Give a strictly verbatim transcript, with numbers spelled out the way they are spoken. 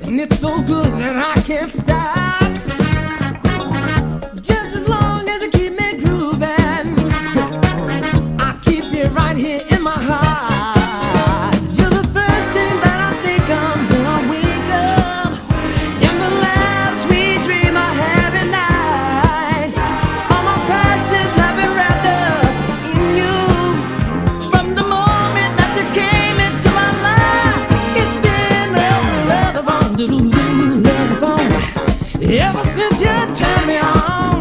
and it's so good that I can't stop. Just as long as you keep me grooving, I keep you right here in my heart. You're the first thing that I think of when I wake up, and the last sweet dream I have at night. All my passions have been wrapped up in you. From the moment that you came into my life, it's been love, love, love, love, love, love, ever since you turned me on.